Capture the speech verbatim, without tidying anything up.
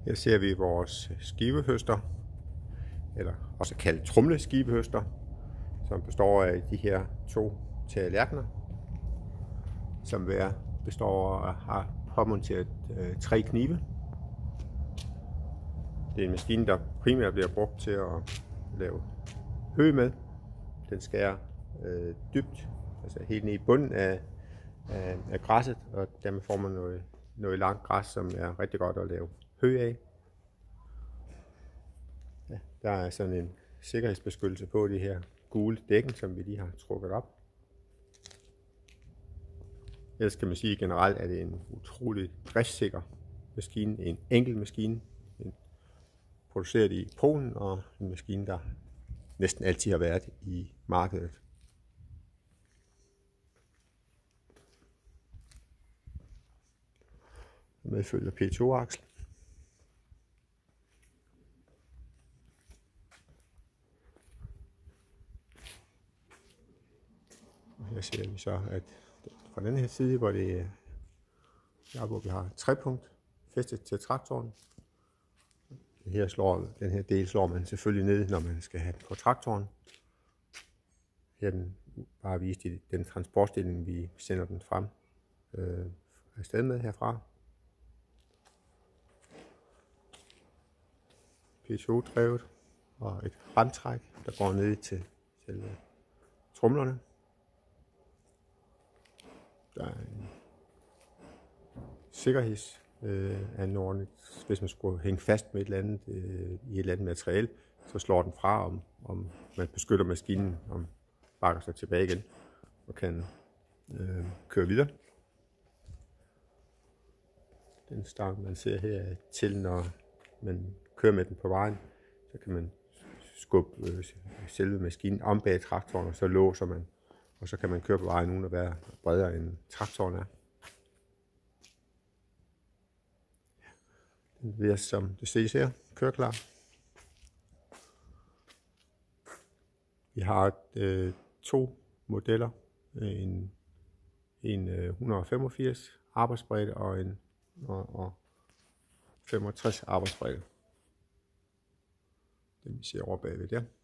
Her ser vi vores skivehøster, eller også kaldt tromleskivehøster, som består af de her to tallerkener, som hver består af har påmonteret øh, tre knive. Det er en maskine, der primært bliver brugt til at lave hø med. Den skærer øh, dybt, altså helt ned i bunden af, af, af græsset, og dermed får man noget, noget langt græs, som er rigtig godt at lave hø af. Ja, der er sådan en sikkerhedsbeskyttelse på de her gule dækken, som vi lige har trukket op. Ellers kan man sige generelt, at det er en utrolig driftssikker maskine, en enkel maskine, en produceret i Polen, og en maskine, der næsten altid har været i markedet. Medfølger P to aksel. Og her ser vi så, at fra den her side, hvor det er der, hvor vi har trepunkt fæstet til traktoren. Her slår, den her del slår man selvfølgelig ned, når man skal have den på traktoren. Her er den bare vist i den transportstilling, vi sender den frem øh, afsted med herfra. P to-drevet og et ramtræk, der går ned til selve tromlerne. Der er en sikkerhedsanordning, øh, hvis man skulle hænge fast med et eller andet, øh, i et eller andet materiale, så slår den fra, om, om man beskytter maskinen, om bakker sig tilbage igen og kan øh, køre videre. Den stang, man ser her, er til, når man kører med den på vejen, så kan man skubbe øh, selve maskinen om bag traktoren, og så låser man, og så kan man køre på vejen uden at være bredere end traktoren er. Den bliver, som det ses her, køreklar. Vi har øh, to modeller, en, en øh, et hundrede og femogfirs arbejdsbredde og en og, og femogtres arbejdsbredde. Den vi ser over bagved der.